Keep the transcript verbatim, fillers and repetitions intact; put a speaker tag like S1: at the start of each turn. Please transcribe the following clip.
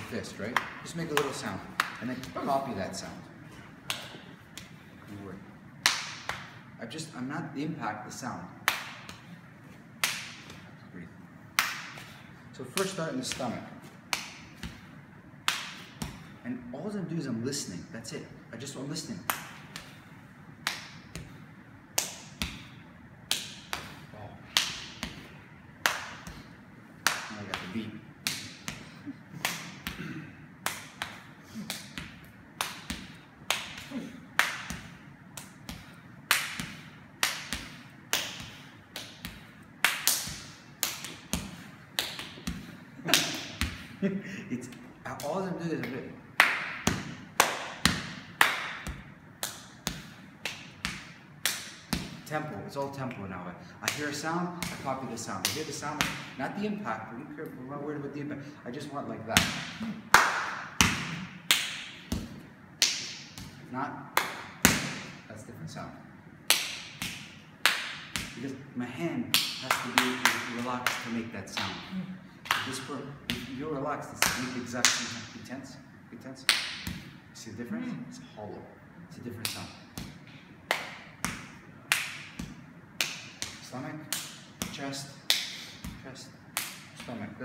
S1: fist, right? Just make a little sound, and then copy that sound. Don't worry. I just, I'm not the impact, the sound. Breathe. So first start in the stomach. And all I'm doing is I'm listening. That's it. I just, I'm listening. Oh. Now I got the beat. It's all I'm doing is I'm doing. Tempo, it's all tempo now. I hear a sound, I copy the sound. I hear the sound, not the impact. I don't care, I'm not worried about the impact. I just want like that. Not, that's a different sound. Because my hand has to be relaxed to make that sound. This part, if you're relaxed, it's the exact same time. Be tense, be tense. See the difference? It's hollow. It's a different sound. Stomach, chest, chest, stomach.